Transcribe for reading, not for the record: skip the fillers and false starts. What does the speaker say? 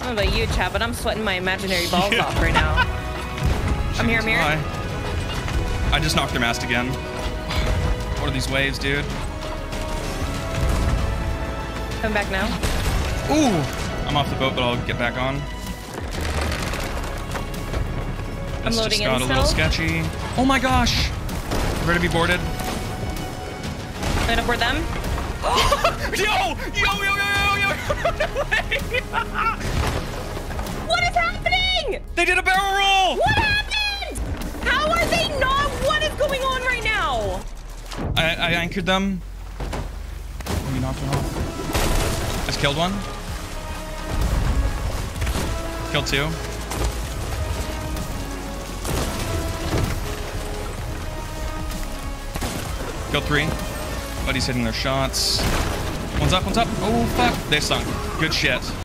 don't know about you, Chap, but I'm sweating my imaginary balls off right now. I'm here. I just knocked their mast again. What are these waves, dude? Come back now. Ooh! I'm off the boat, but I'll get back on. I'm This loading just got in a little still. sketchy. Oh my gosh! Ready to be boarded? I'm gonna board them. Yo! What is happening? They did a barrel roll! What happened? How are they not? What is going on right now? I anchored them. Oh, you knocked one off. Just killed one. Killed two. Killed three. Buddy's hitting their shots. One's up. Oh, fuck. They sunk. Good shit.